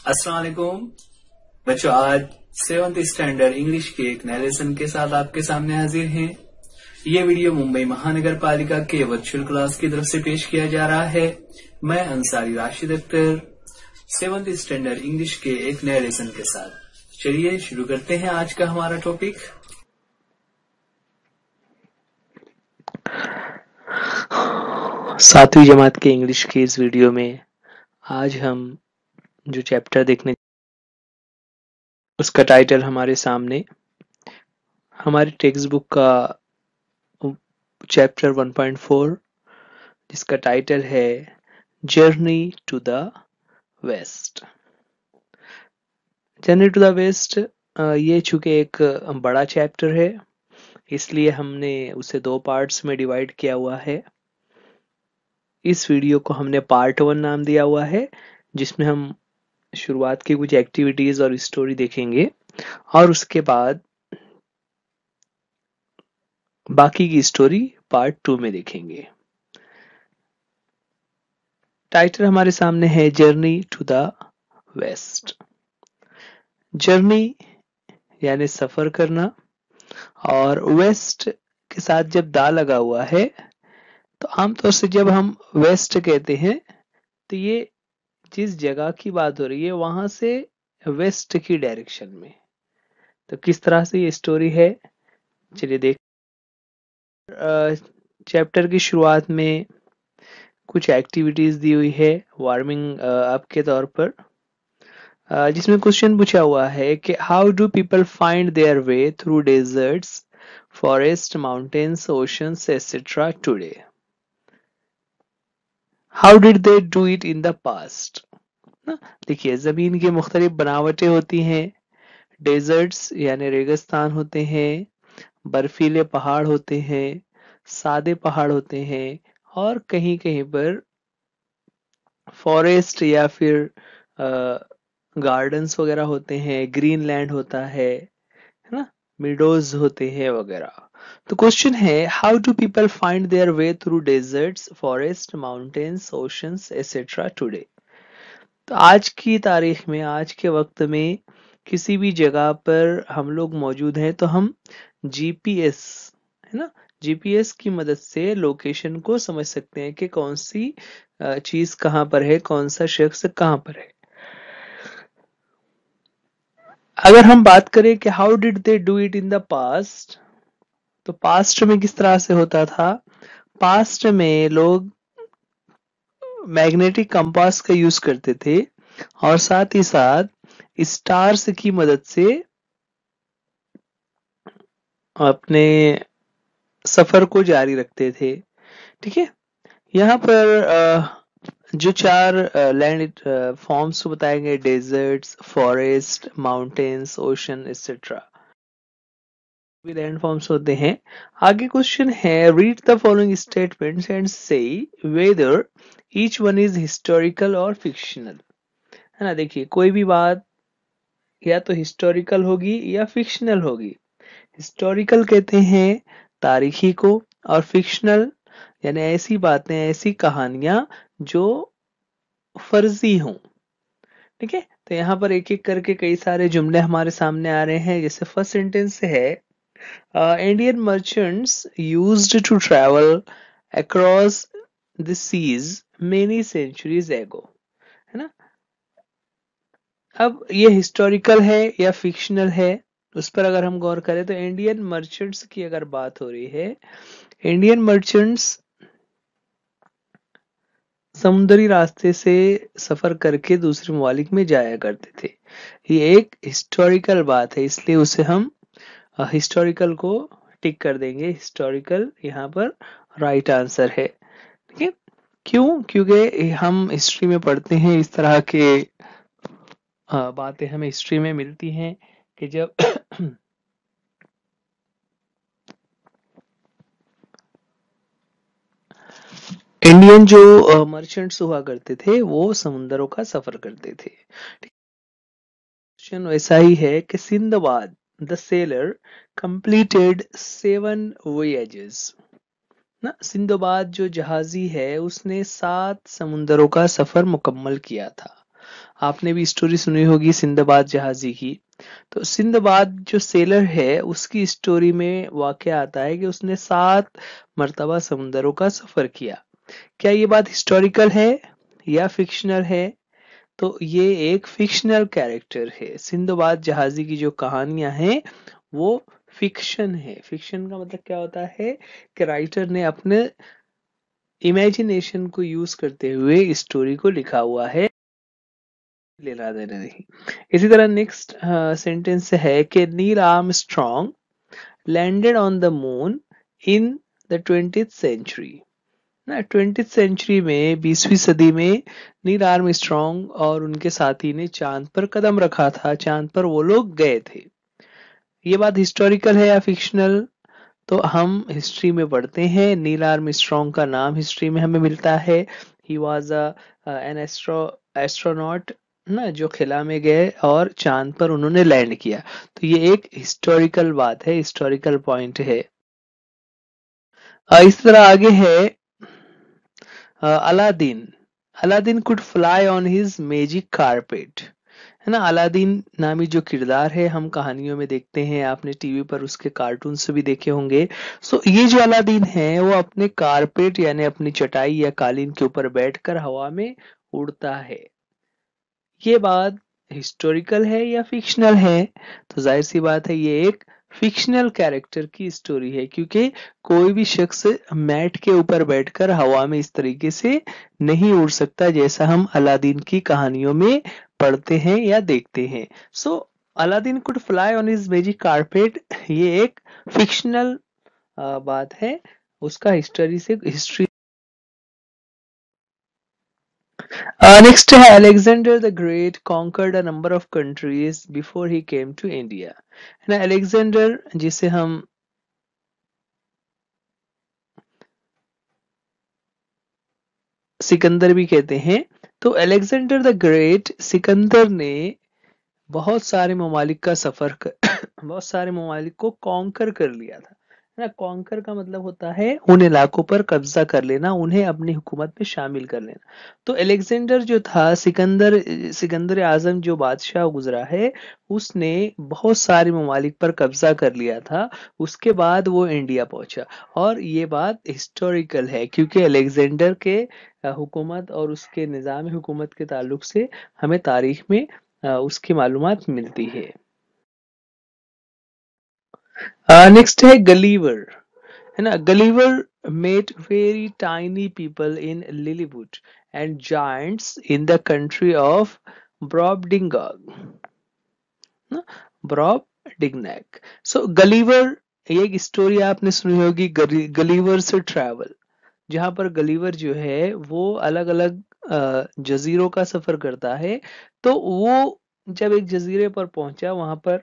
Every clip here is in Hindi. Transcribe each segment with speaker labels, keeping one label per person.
Speaker 1: अस्सलाम वालेकुम बच्चों, आज 7th स्टैंडर्ड इंग्लिश के एक नए लेसन के साथ आपके सामने हाजिर हैं। ये वीडियो मुंबई महानगर पालिका के वर्चुअल क्लास की तरफ से पेश किया जा रहा है। मैं Ansari Rashid Akhtar 7th standard English के एक नए लेसन के साथ। चलिए शुरू करते हैं आज का हमारा टॉपिक।
Speaker 2: सातवीं जमात के इंग्लिश के इस वीडियो में आज हम जो चैप्टर देखने, उसका टाइटल हमारे सामने हमारे टेक्स्ट बुक का चैप्टर 1.4, जिसका टाइटल है journey to the west. Journey to the west ये चूंकि एक बड़ा चैप्टर है, इसलिए हमने उसे 2 पार्ट्स में डिवाइड किया हुआ है। इस वीडियो को हमने पार्ट 1 नाम दिया हुआ है, जिसमें हम शुरुआत की कुछ एक्टिविटीज और स्टोरी देखेंगे और उसके बाद बाकी की स्टोरी पार्ट 2 में देखेंगे। टाइटल हमारे सामने है journey to the west. Journey यानी सफर करना, और वेस्ट के साथ जब दा लगा हुआ है तो आमतौर से जब हम वेस्ट कहते हैं तो ये जिस जगह की बात हो रही है वहां से वेस्ट की डायरेक्शन में। तो किस तरह से ये स्टोरी है, चलिए देख। चैप्टर की शुरुआत में कुछ एक्टिविटीज दी हुई है वार्मिंग अप के तौर पर, जिसमें क्वेश्चन पूछा हुआ है कि how do people find their way through deserts, forest, mountains, oceans etcetera today. How did they do it in the past. देखिए, जमीन की मुख्तलिफ बनावटें होती हैं। डेजर्ट्स यानी रेगिस्तान होते हैं, बर्फीले पहाड़ होते हैं, सादे पहाड़ होते हैं, और कहीं कहीं पर फॉरेस्ट या फिर गार्डन्स वगैरह होते हैं, ग्रीन लैंड होता है ना, मिडोज होते हैं वगैरह। तो क्वेश्चन है how do people find their way through deserts, forest, mountains, oceans etcetera today. तो आज की तारीख में, आज के वक्त में किसी भी जगह पर हम लोग मौजूद हैं तो हम जीपीएस, है ना, जीपीएस की मदद से लोकेशन को समझ सकते हैं कि कौन सी चीज कहां पर है, कौन सा शख्स कहां पर है। अगर हम बात करें कि how did they do it in the past, तो पास्ट में किस तरह से होता था। पास्ट में लोग मैग्नेटिक कंपास का यूज करते थे और साथ ही साथ स्टार्स की मदद से अपने सफर को जारी रखते थे। ठीक है, यहाँ पर जो 4 लैंड फॉर्म्स बताए गए, deserts, forest, mountains, ocean etcetera, भी लैंड फॉर्म्स होते हैं। आगे क्वेश्चन है read the following statements and say whether each one is historical और फिक्शनल। है ना, देखिए कोई भी बात या तो हिस्टोरिकल होगी या फिक्शनल होगी। हिस्टोरिकल कहते हैं तारीखी को, और फिक्शनल यानी ऐसी बातें, ऐसी कहानियां जो फर्जी हों। ठीक है, तो यहाँ पर एक एक करके कई सारे जुमले हमारे सामने आ रहे हैं। जैसे फर्स्ट सेंटेंस है Indian merchants used to travel across the seas many centuries ago. है ना, अब ये हिस्टोरिकल है या फिक्शनल है, उस पर अगर हम गौर करें तो इंडियन मर्चेंट्स की अगर बात हो रही है, इंडियन मर्चेंट्स समुद्री रास्ते से सफर करके दूसरे ममालिक में जाया करते थे। ये एक हिस्टोरिकल बात है, इसलिए उसे हम हिस्टोरिकल को टिक कर देंगे। हिस्टोरिकल यहाँ पर राइट आंसर है। ठीक है, क्यों? क्योंकि हम हिस्ट्री में पढ़ते हैं इस तरह के बातें हमें हिस्ट्री में मिलती हैं कि जब इंडियन जो मर्चेंट्स हुआ करते थे वो समुद्रों का सफर करते थे। क्वेश्चन वैसा ही है कि Sindbad the sailor completed 7 voyages ना, सिंदबाद जो जहाजी है उसने 7 समुद्रों का सफर मुकम्मल किया था। आपने भी स्टोरी सुनी होगी सिंदबाद जहाजी की। तो सिंदबाद जो सेलर है उसकी स्टोरी में वाकया आता है कि उसने 7 मर्तबा समुंदरों का सफर किया। क्या ये बात हिस्टोरिकल है या फिक्शनल है? तो ये एक फिक्शनल कैरेक्टर है। सिंदबाद जहाजी की जो कहानियां हैं वो फिक्शन है। फिक्शन का मतलब क्या होता है कि राइटर ने अपने इमेजिनेशन को यूज करते हुए स्टोरी को लिखा हुआ है, लेना देना नहीं। इसी तरह नेक्स्ट सेंटेंस है कि Neil Armstrong landed on the moon in the 20th century. ना 20th सेंचुरी में 20वीं सदी में नील आर्मस्ट्रॉन्ग और उनके साथी ने चांद पर कदम रखा था, चांद पर वो लोग गए थे। ये बात हिस्टोरिकल है या फिक्शनल? तो हम हिस्ट्री में पढ़ते हैं, नील आर्मस्ट्रॉन्ग का नाम हिस्ट्री में हमें मिलता है। ही वॉज एन एस्ट्रोनॉट ना, जो खिला में गए और चांद पर उन्होंने लैंड किया। तो ये एक हिस्टोरिकल बात है, हिस्टोरिकल पॉइंट है। इस तरह आगे है Aladdin. Aladdin could fly on his magic carpet. है ना, अलादीन नामी जो किरदार है हम कहानियों में देखते हैं, आपने टीवी पर उसके कार्टून से भी देखे होंगे। सो ये जो अलादीन है वो अपने कारपेट यानी अपनी चटाई या कालीन के ऊपर बैठकर हवा में उड़ता है। ये बात हिस्टोरिकल है या फिक्शनल है? तो जाहिर सी बात है ये एक फिक्शनल कैरेक्टर की स्टोरी है, क्योंकि कोई भी शख्स मैट के ऊपर बैठकर हवा में इस तरीके से नहीं उड़ सकता जैसा हम अलादीन की कहानियों में पढ़ते हैं या देखते हैं। So Aladdin could fly on his magic carpet, ये एक फिक्शनल बात है, उसका हिस्ट्री। नेक्स्ट है Alexander the Great conquered a number of countries before he came to India. है ना, अलेक्जेंडर जिसे हम सिकंदर भी कहते हैं। तो अलेक्जेंडर द ग्रेट सिकंदर ने बहुत सारे ममालिक का सफर कर बहुत सारे ममालिक को कॉन्कर कर लिया था। है ना, कॉन्कर का मतलब होता है उन इलाकों पर कब्जा कर लेना, उन्हें अपनी हुकूमत में शामिल कर लेना। तो अलेक्जेंडर जो था, सिकंदर सिकंदर आजम जो बादशाह गुजरा है, उसने बहुत सारे ममालिक पर कब्जा कर लिया था। उसके बाद वो इंडिया पहुंचा। और ये बात हिस्टोरिकल है क्योंकि अलेक्जेंडर के हुकूमत और उसके निज़ाम हुकूमत के ताल्लुक से हमें तारीख में उसकी मालूमात मिलती है। नेक्स्ट है गलीवर। है ना, Gulliver met very tiny people in Lilliwood and giants in the country of Brobdingnag. Brobdingnag. So Gulliver, ये एक स्टोरी आपने सुनी होगी, गलीवर से ट्रैवल, जहां पर गलीवर जो है वो अलग अलग जजीरों का सफर करता है। तो वो जब एक जजीरे पर पहुंचा, वहां पर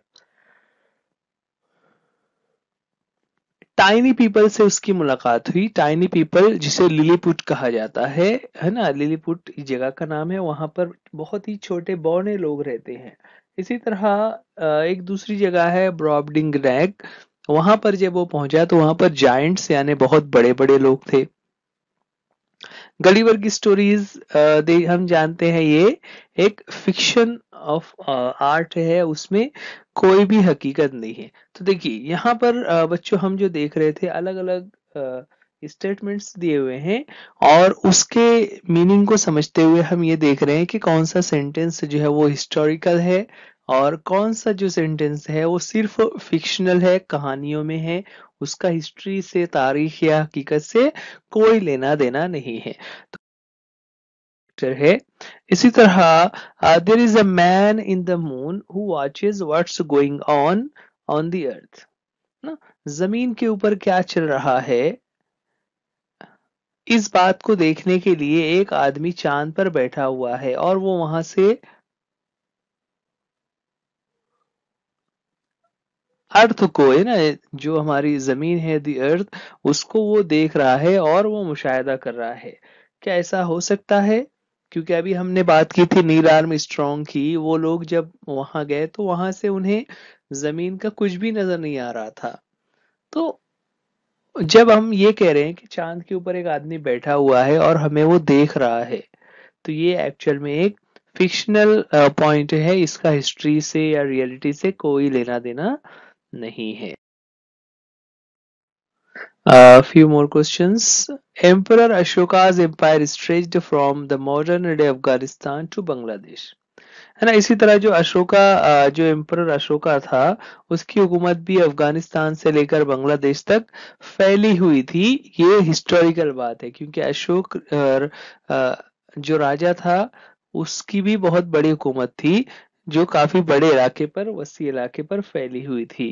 Speaker 2: टाइनी पीपल से उसकी मुलाकात हुई। टाइनी पीपल जिसे लिलीपुट कहा जाता है ना, लिलीपुट जगह का नाम है, वहां पर बहुत ही छोटे बौने लोग रहते हैं। इसी तरह एक दूसरी जगह है ब्रॉबडिंग रैग, वहां पर जब वो पहुंचा तो वहां पर जायंट्स यानी बहुत बड़े बड़े लोग थे। गलीवर की स्टोरीज दे हम जानते हैं ये एक फिक्शन ऑफ आर्ट है, उसमें कोई भी हकीकत नहीं है। तो देखिए यहाँ पर बच्चों हम जो देख रहे थे अलग अलग स्टेटमेंट्स दिए हुए हैं, और उसके मीनिंग को समझते हुए हम ये देख रहे हैं कि कौन सा सेंटेंस जो है वो हिस्टोरिकल है और कौन सा जो सेंटेंस है वो सिर्फ फिक्शनल है, कहानियों में है, उसका हिस्ट्री से, तारीख या हकीकत से कोई लेना देना नहीं है। है। इसी तरह there is a man in the moon who watches what's going on the earth. ना, जमीन के ऊपर क्या चल रहा है, इस बात को देखने के लिए एक आदमी चांद पर बैठा हुआ है और वो वहां से अर्थ को, है ना, जो हमारी जमीन है दी अर्थ, उसको वो देख रहा है और वो मुशाहिदा कर रहा है। क्या ऐसा हो सकता है? क्योंकि अभी हमने बात की थी नील आर्मस्ट्रॉन्ग की, वो लोग जब वहां गए तो वहां से उन्हें जमीन का कुछ भी नजर नहीं आ रहा था। तो जब हम ये कह रहे हैं कि चांद के ऊपर एक आदमी बैठा हुआ है और हमें वो देख रहा है, तो ये एक्चुअल में एक फिक्शनल पॉइंट है, इसका हिस्ट्री से या रियलिटी से कोई लेना देना नहीं है। Few more questions. Emperor Ashoka's empire stretched from the modern day Afghanistan to Bangladesh. है ना, इसी तरह जो अशोका जो एम्परर अशोका था उसकी हुकूमत भी अफगानिस्तान से लेकर बांग्लादेश तक फैली हुई थी। ये हिस्टोरिकल बात है क्योंकि अशोक जो राजा था उसकी भी बहुत बड़ी हुकूमत थी जो काफी बड़े इलाके पर, वसी इलाके पर फैली हुई थी।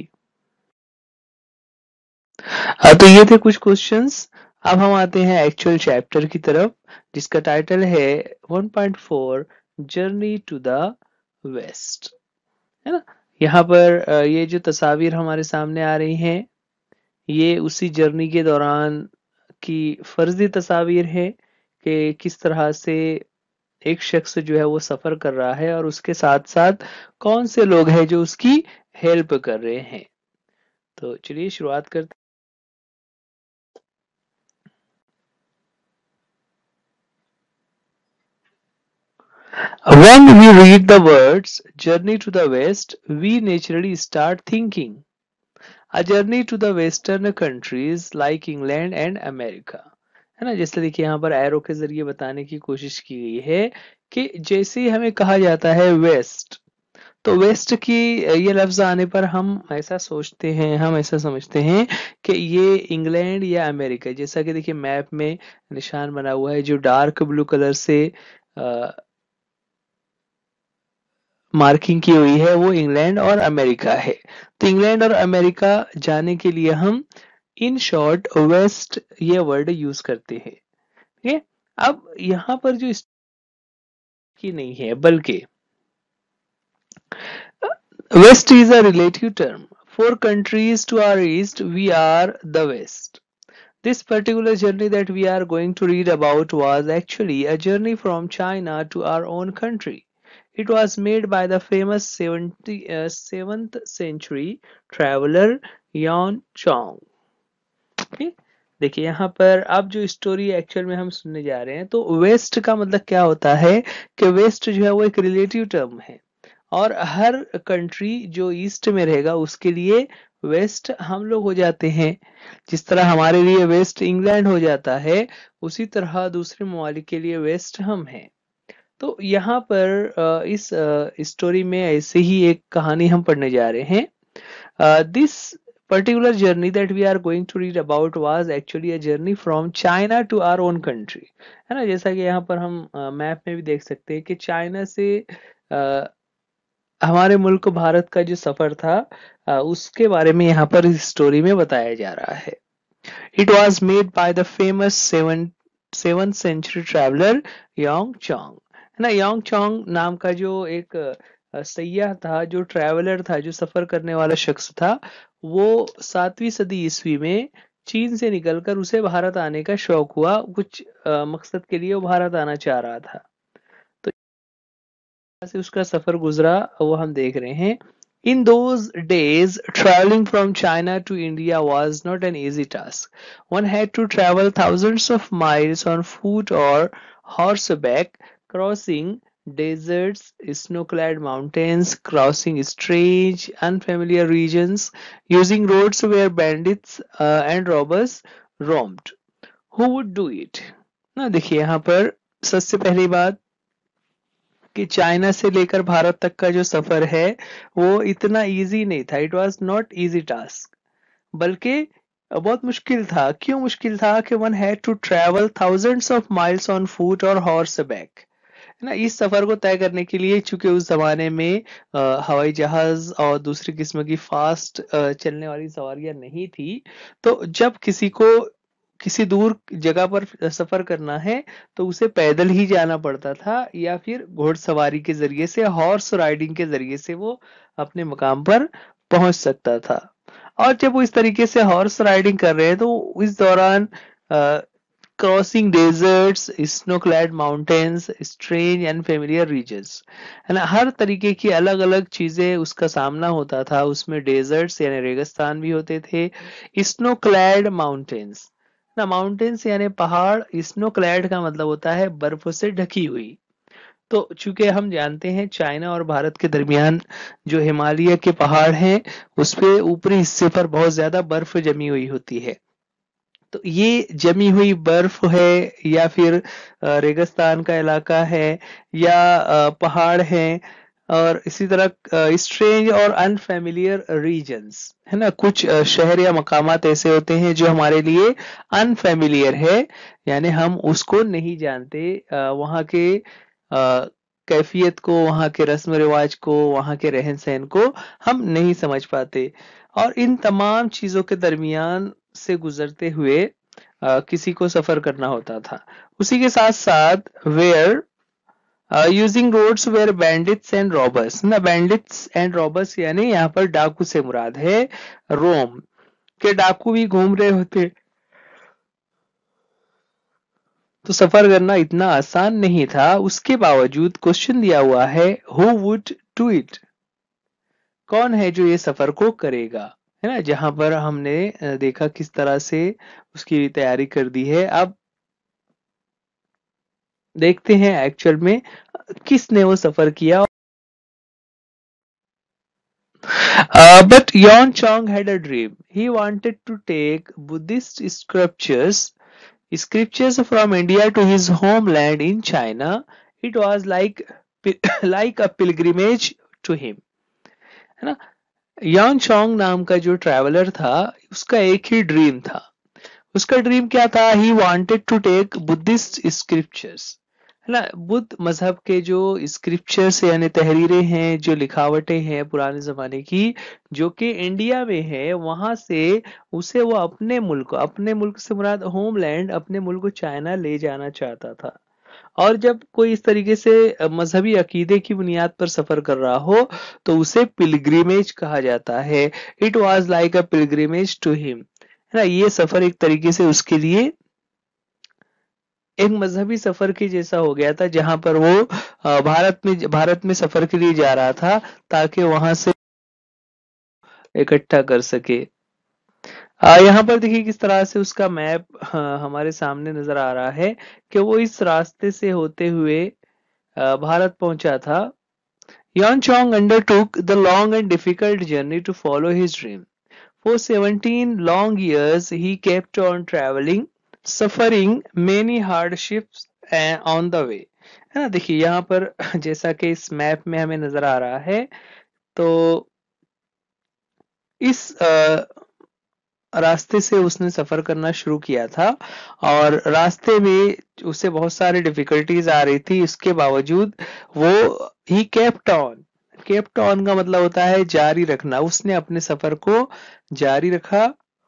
Speaker 2: तो ये थे कुछ क्वेश्चंस। अब हम आते हैं एक्चुअल चैप्टर की तरफ जिसका टाइटल है 1.4 जर्नी टू द वेस्ट। है ना, यहाँ पर ये जो तस्वीर हमारे सामने आ रही हैं ये उसी जर्नी के दौरान की फर्जी तस्वीर है कि किस तरह से एक शख्स जो है वो सफर कर रहा है और उसके साथ साथ कौन से लोग हैं जो उसकी हेल्प कर रहे हैं। तो चलिए शुरुआत करते हैं। When we read the words journey to the west, we naturally start thinking a journey to the western countries like England and America। है ना, जैसे देखिए यहाँ पर एरो के जरिए बताने की कोशिश की गई है कि जैसे ही हमें कहा जाता है वेस्ट, तो वेस्ट की ये लफ्ज आने पर हम ऐसा सोचते हैं, हम ऐसा समझते हैं कि ये इंग्लैंड या अमेरिका। जैसा कि देखिए मैप में निशान बना हुआ है जो डार्क ब्लू कलर से मार्किंग की हुई है वो इंग्लैंड और अमेरिका है। तो इंग्लैंड और अमेरिका जाने के लिए हम इन शॉर्ट वेस्ट ये वर्ड यूज करते हैं। ठीक है, अब यहाँ पर जो की नहीं है बल्कि west is a relative term for countries to our east, we are the west. This particular journey that we are going to read about was actually a journey from China to our own country. It was made by the famous 7th century traveler Yuan Chong। Okay? देखिए यहाँ पर अब जो स्टोरी एक्चुअल में हम सुनने जा रहे हैं तो वेस्ट का मतलब क्या होता है कि वेस्ट जो है वो एक रिलेटिव टर्म है और हर कंट्री जो ईस्ट में रहेगा उसके लिए वेस्ट हम लोग हो जाते हैं। जिस तरह हमारे लिए वेस्ट इंग्लैंड हो जाता है उसी तरह दूसरे ममालिक के लिए वेस्ट हम हैं। तो यहाँ पर इस स्टोरी में ऐसे ही एक कहानी हम पढ़ने जा रहे हैं। This particular journey that we are going to read about was actually a journey from China to our own country। है ना, जैसा कि यहाँ पर हम मैप में भी देख सकते हैं कि चाइना से हमारे मुल्क भारत का जो सफर था उसके बारे में यहाँ पर इस स्टोरी में बताया जा रहा है। It was made by the famous 7th century traveler Yong Chong। है ना, योंग चोंग नाम का जो एक सैयाह था, जो ट्रैवलर था, जो सफर करने वाला शख्स था, वो 7वीं सदी ईस्वी में चीन से निकलकर उसे भारत आने का शौक हुआ। कुछ मकसद के लिए वो भारत आना चाह रहा था, तो से उसका सफर गुजरा वो हम देख रहे हैं। In those days, traveling from China to India was not an easy task. One had to travel thousands of miles on foot or horseback, crossing deserts, snow-clad mountains, crossing strange, unfamiliar regions, using roads where bandits and robbers roamed. Who would do it? ना देखिए यहाँ पर सबसे पहली बात कि चाइना से लेकर भारत तक का जो सफर है वो इतना इजी नहीं था। It was not easy task, बल्कि बहुत मुश्किल था। क्यों मुश्किल था कि one had to travel thousands of miles on foot और हॉर्स बैक। है ना, इस सफर को तय करने के लिए चूंकि उस जमाने में हवाई जहाज और दूसरी किस्म की फास्ट चलने वाली सवारियां नहीं थी, तो जब किसी को किसी दूर जगह पर सफर करना है तो उसे पैदल ही जाना पड़ता था या फिर घोड़सवारी के जरिए से, हॉर्स राइडिंग के जरिए से वो अपने मकाम पर पहुंच सकता था। और जब वो इस तरीके से हॉर्स राइडिंग कर रहे हैं तो इस दौरान crossing deserts, snow clad mountains, strange and familiar regions, है ना, हर तरीके की अलग अलग चीजें उसका सामना होता था। उसमें डेजर्ट्स यानी रेगिस्तान भी होते थे, स्नो क्लैड माउंटेन्स ना, माउंटेन्स यानी पहाड़, स्नो क्लैड का मतलब होता है बर्फ से ढकी हुई। तो चूंकि हम जानते हैं चाइना और भारत के दरमियान जो हिमालय के पहाड़ हैं उस पे ऊपरी हिस्से पर बहुत ज्यादा बर्फ जमी हुई होती है। तो ये जमी हुई बर्फ है या फिर रेगिस्तान का इलाका है या पहाड़ है, और इसी तरह स्ट्रेंज और अनफेमिलियर रीजन्स है ना। कुछ शहर या मकामात ऐसे होते हैं जो हमारे लिए अनफेमिलियर है, यानी हम उसको नहीं जानते, वहाँ के कैफियत को, वहाँ के रस्म रिवाज को, वहाँ के रहन सहन को हम नहीं समझ पाते। और इन तमाम चीजों के दरमियान से गुजरते हुए किसी को सफर करना होता था। उसी के साथ साथ were using roads where bandits and robbers ना, बैंडिट्स एंड रॉबर्स यानी यहाँ पर डाकू से मुराद है रोम के डाकू भी घूम रहे होते। तो सफर करना इतना आसान नहीं था, उसके बावजूद क्वेश्चन दिया हुआ है हु वुड डू इट, कौन है जो ये सफर को करेगा, है ना। जहां पर हमने देखा किस तरह से उसकी तैयारी कर दी है। अब देखते हैं एक्चुअल में किसने वो सफर किया। But Yon Chong had a dream. He wanted to take Buddhist scriptures from India to his homeland in China. It was like like a pilgrimage to him, है ना। यॉन चोंग नाम का जो ट्रैवलर था उसका एक ही ड्रीम था। उसका ड्रीम क्या था? He wanted to take Buddhist scriptures, है ना। बुद्ध मजहब के जो स्क्रिप्चर्स यानी तहरीरें हैं, जो लिखावटें हैं पुराने जमाने की, जो कि इंडिया में है, वहां से उसे वो अपने मुल्क से मुराद होमलैंड, अपने मुल्क को चाइना ले जाना चाहता था। और जब कोई इस तरीके से मजहबी अकीदे की बुनियाद पर सफर कर रहा हो तो उसे पिलग्रिमेज कहा जाता है। It was like a pilgrimage to him, है ना। ये सफर एक तरीके से उसके लिए एक मजहबी सफर के जैसा हो गया था, जहां पर वो भारत में सफर के लिए जा रहा था ताकि वहां से इकट्ठा कर सके। यहाँ पर देखिए किस तरह से उसका मैप हमारे सामने नजर आ रहा है कि वो इस रास्ते से होते हुए भारत पहुंचा था। Yuan Chong undertook the long and difficult journey to follow his dream. For 17 long years, he kept on traveling, suffering many hardships on the way. है ना। देखिए यहाँ पर जैसा कि इस मैप में हमें नजर आ रहा है, तो इस रास्ते से उसने सफर करना शुरू किया था और रास्ते में उसे बहुत सारी डिफिकल्टीज आ रही थी। इसके बावजूद वो ही केप्ट ऑन का मतलब होता है जारी रखना। उसने अपने सफर को जारी रखा।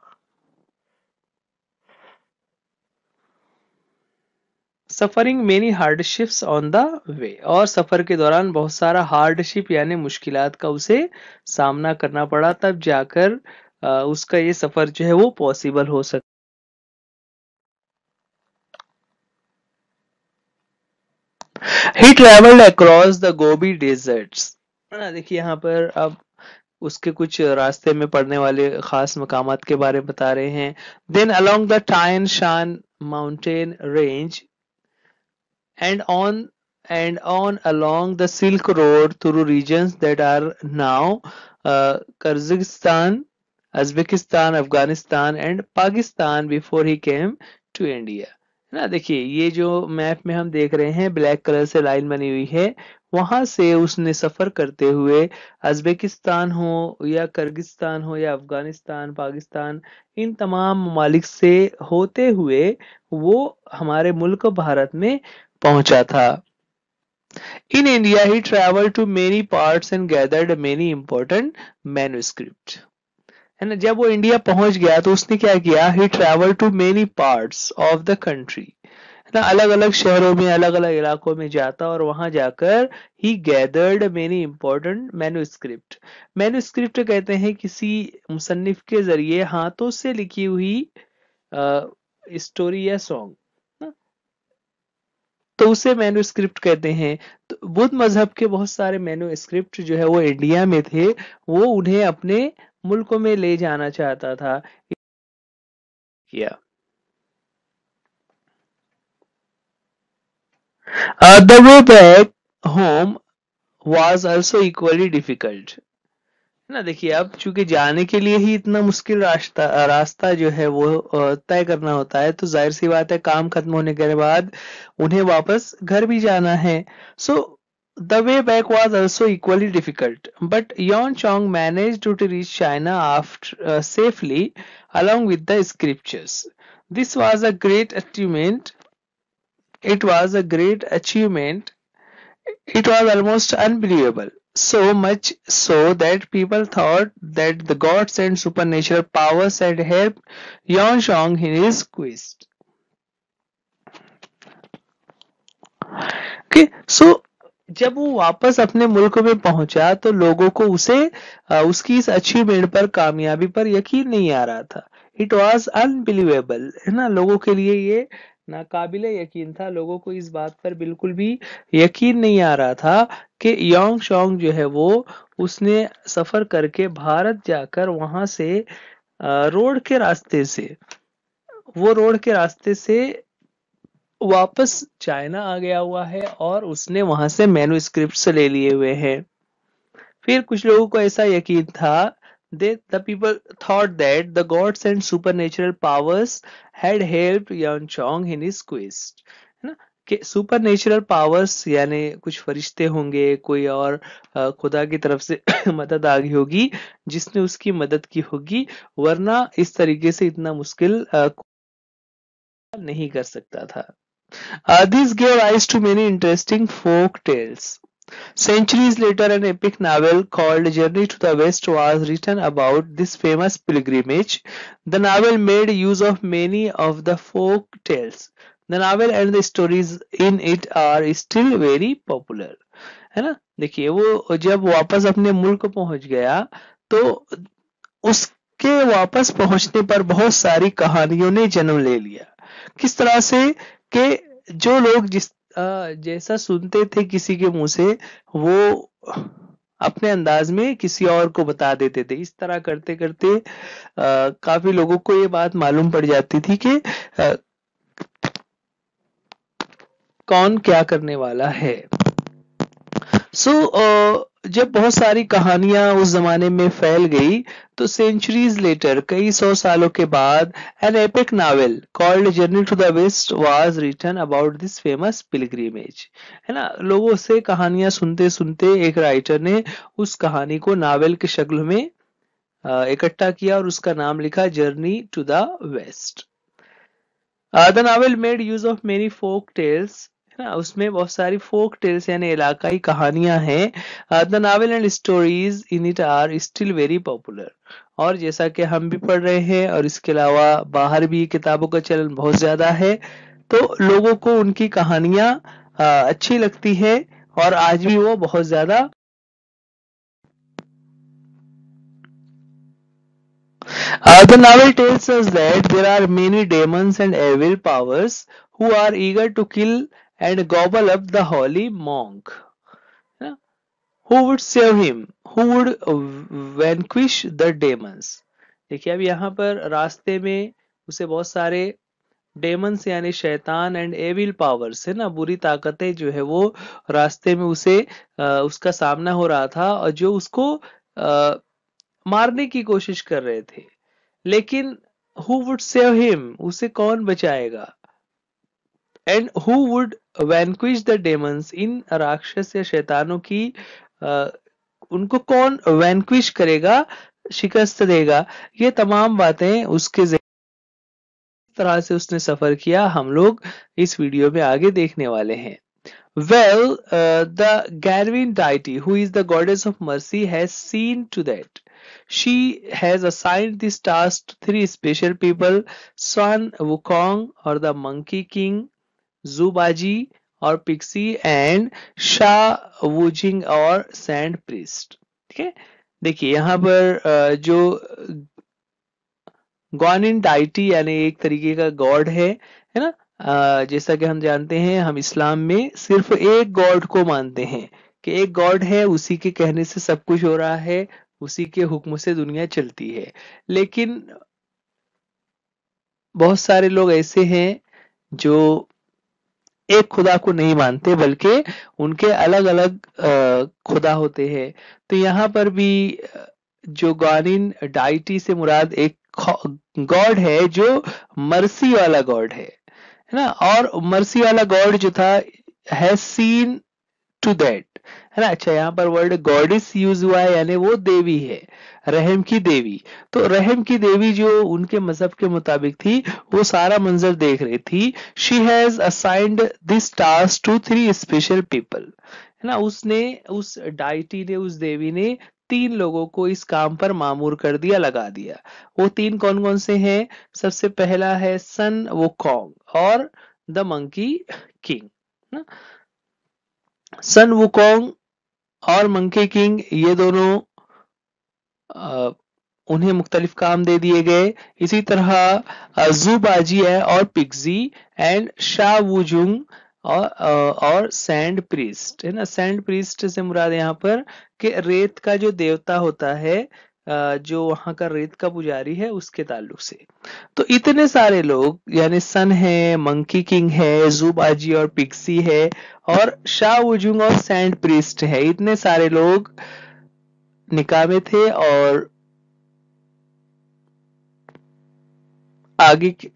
Speaker 2: Suffering many hardships on the way, और सफर के दौरान बहुत सारा हार्डशिप यानी मुश्किलात का उसे सामना करना पड़ा, तब जाकर उसका ये सफर जो है वो पॉसिबल हो सका। He traveled across the Gobi deserts, है ना। देखिए यहाँ पर अब उसके कुछ रास्ते में पड़ने वाले खास मकामात के बारे में बता रहे हैं। Then along the Tian Shan mountain range and on along the Silk Road through regions that are now Kazakhstan, Uzbekistan, Afghanistan and Pakistan before he came to India, है ना। देखिए ये जो मैप में हम देख रहे हैं ब्लैक कलर से लाइन बनी हुई है, वहां से उसने सफर करते हुए अजबेकिस्तान हो या किर्गिस्तान हो या अफगानिस्तान, पाकिस्तान, इन तमाम ममालिक से होते हुए वो हमारे मुल्क भारत में पहुंचा था। In India he travel to many parts and gathered many important manuscript, है ना। जब वो इंडिया पहुंच गया तो उसने क्या किया? He travel to many parts of the country, है ना। अलग अलग शहरों में, अलग अलग इलाकों में जाता और वहां जाकर he gathered many important manuscript. Manuscript कहते हैं किसी मुसन्निफ के जरिए हाथों से लिखी हुई स्टोरी या सॉन्ग, तो उसे मैन्युस्क्रिप्ट कहते हैं। तो बुद्ध मजहब के बहुत सारे मैन्युस्क्रिप्ट जो है वो इंडिया में थे, वो उन्हें अपने मुल्कों में ले जाना चाहता था। किया the way back home was also equally difficult. है ना। देखिए अब चूंकि जाने के लिए ही इतना मुश्किल रास्ता जो है वो तय करना होता है, तो जाहिर सी बात है काम खत्म होने के बाद उन्हें वापस घर भी जाना है। So the way back was also equally difficult, but Yuan Chong managed to reach China after safely along with the scriptures. This was a great achievement. It was a great achievement. It was almost unbelievable. So much so that people thought that the gods and supernatural powers had helped Yuan Shang in his quest. Okay, so जब वो वापस अपने मुल्क में पहुंचा तो लोगों को उसकी इस अचीवमेंट पर, कामयाबी पर यकीन नहीं आ रहा था। इट वॉज अनबिलीवेबल, है ना। लोगों के लिए ये नाकाबिले यकीन था। लोगों को इस बात पर बिल्कुल भी यकीन नहीं आ रहा था कि योंग शोंग जो है वो उसने सफर करके भारत जाकर वहां से रोड के रास्ते से वापस चाइना आ गया हुआ है और उसने वहां से मैन्युस्क्रिप्ट्स ले लिए हुए हैं। फिर कुछ लोगों को ऐसा यकीन था, the people thought that the gods and supernatural powers had helped Yuan Chong in his quest, है ना। कि सुपर पावर्स यानी कुछ फरिश्ते होंगे, कोई और खुदा की तरफ से मदद आ गई होगी जिसने उसकी मदद की होगी, वरना इस तरीके से इतना मुश्किल नहीं कर सकता था। This gave rise to many interesting folk tales. Centuries later, an epic novel called Journey to the West was written about this famous pilgrimage. The novel made use of many of the folk tales. The novel and the stories in it are still very popular. है ना। देखिए वो जब वापस अपने मुल्क पहुंच गया तो उसके वापस पहुंचने पर बहुत सारी कहानियों ने जन्म ले लिया। किस तरह से कि जो लोग जैसा सुनते थे किसी के मुंह से, वो अपने अंदाज में किसी और को बता देते थे। इस तरह करते करते काफी लोगों को ये बात मालूम पड़ जाती थी कि कौन क्या करने वाला है। जब बहुत सारी कहानियां उस जमाने में फैल गई तो सेंचुरीज लेटर, कई सौ सालों के बाद, an epic novel called journey to the west was written about this famous pilgrimage, है ना। लोगों से कहानियां सुनते सुनते एक राइटर ने उस कहानी को नावल की शक्ल में इकट्ठा किया और उसका नाम लिखा journey to the west. The novel made use of many folk tales, है ना। उसमें बहुत सारी फोक टेल्स यानी इलाकाई कहानियां हैं। The novel and stories in it are still very popular. और जैसा कि हम भी पढ़ रहे हैं और इसके अलावा बाहर भी किताबों का चलन बहुत ज्यादा है, तो लोगों को उनकी कहानियां अच्छी लगती है और आज भी वो बहुत ज्यादा the novel tells us that there are many demons and evil powers who are eager to kill and gobble up the holy monk. Yeah? Who would save him? Who would vanquish the demons? देखिए अब यहाँ पर रास्ते में उसे बहुत सारे डेमन्स यानी शैतान एंड एविल पावर्स, है ना, बुरी ताकतें जो है वो रास्ते में उसे उसका सामना हो रहा था और जो उसको मारने की कोशिश कर रहे थे। लेकिन who would save him? उसे कौन बचाएगा? And who would vanquish the demons? इन राक्षस या शैतानों की उनको कौन vanquish करेगा, शिकस्त देगा? ये तमाम बातें उसके तरह से उसने सफर किया, हम लोग इस वीडियो में आगे देखने वाले हैं। Well, the Garvin deity, who is the goddess of mercy, has seen to that. She has assigned this task to three special people: Sun Wukong or the Monkey King, Zubaji और Pixie, and Sha Wujing और Sand Priest। ठीक है। देखिए यहाँ पर जो गॉनिन डाइटी यानी एक तरीके का गॉड है ना। जैसा कि हम जानते हैं, हम इस्लाम में सिर्फ एक गॉड को मानते हैं कि एक गॉड है, उसी के कहने से सब कुछ हो रहा है, उसी के हुक्म से दुनिया चलती है। लेकिन बहुत सारे लोग ऐसे हैं जो एक खुदा को नहीं मानते, बल्कि उनके अलग अलग खुदा होते हैं। तो यहाँ पर भी जो गॉनिन डाइटी से मुराद एक गॉड है जो मर्सी वाला गॉड है ना। और मर्सी वाला गॉड जो था हैज सीन टू दैट, है ना। अच्छा, यहाँ पर वर्ड गॉडिस यूज हुआ है, यानी वो देवी है, रहम की देवी। तो रहम की देवी जो उनके मजहब के मुताबिक थी, वो सारा मंजर देख रही थी। She has assigned this task to 3 special people, है ना। उसने, उस डाइटी ने, उस देवी ने 3 लोगों को इस काम पर मामूर कर दिया, लगा दिया। वो 3 कौन कौन से हैं? सबसे पहला है सन वुकोंग और द मंकी किंग, ना। सन वुकोंग और मंकी किंग, ये दोनों उन्हें मुख्तलिफ काम दे दिए गए। इसी तरह जूबाजी है और पिग्जी एंड शाह वुजुंग और सैंड प्रीस्ट, है ना। सैंड प्रीस्ट से मुराद यहाँ पर कि रेत का जो देवता होता है, जो वहां का रेत का पुजारी है, उसके ताल्लुक से। तो इतने सारे लोग, यानी सन है, मंकी किंग है, जूबाजी और पिक्सी है, और शाह वुजुंग और सैंड प्रीस्ट है, इतने सारे लोग निकाह में थे। और आगे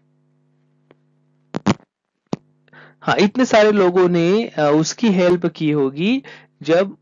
Speaker 2: हाँ, इतने सारे लोगों ने उसकी हेल्प की होगी जब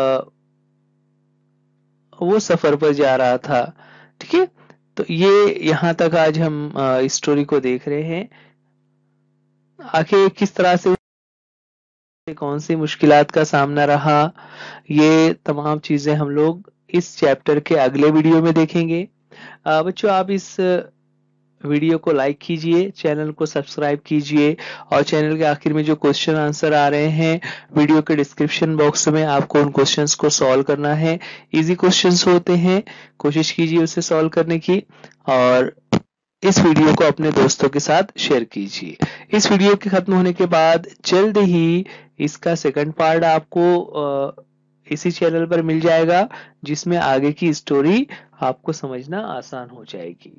Speaker 2: वो सफर पर जा रहा था। ठीक है, तो ये यहाँ तक आज हम इस स्टोरी को देख रहे हैं। आखिर किस तरह से, कौन सी मुश्किलात का सामना रहा, ये तमाम चीजें हम लोग इस चैप्टर के अगले वीडियो में देखेंगे। बच्चों, आप इस वीडियो को लाइक कीजिए, चैनल को सब्सक्राइब कीजिए, और चैनल के आखिर में जो क्वेश्चन आंसर आ रहे हैं वीडियो के डिस्क्रिप्शन बॉक्स में, आपको उन क्वेश्चंस को सॉल्व करना है। इजी क्वेश्चंस होते हैं, कोशिश कीजिए उसे सॉल्व करने की, और इस वीडियो को अपने दोस्तों के साथ शेयर कीजिए। इस वीडियो के खत्म होने के बाद जल्द ही इसका सेकंड पार्ट आपको इसी चैनल पर मिल जाएगा, जिसमें आगे की स्टोरी आपको समझना आसान हो जाएगी।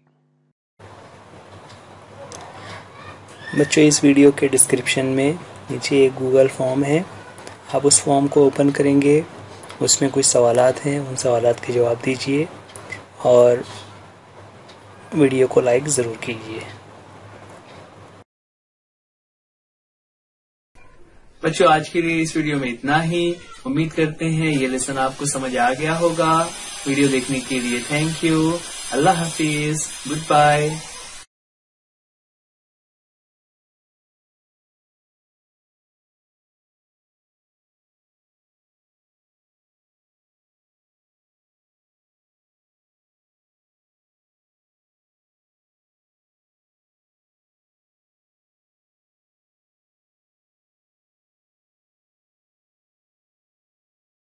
Speaker 1: बच्चों, इस वीडियो के डिस्क्रिप्शन में नीचे एक गूगल फॉर्म है, आप उस फॉर्म को ओपन करेंगे, उसमें कुछ सवालात हैं, उन सवालात के जवाब दीजिए और वीडियो को लाइक ज़रूर कीजिए। बच्चों, आज के लिए इस वीडियो में इतना ही। उम्मीद करते हैं ये लेसन आपको समझ आ गया होगा। वीडियो देखने के लिए थैंक यू। अल्लाह हाफिज, गुड बाय।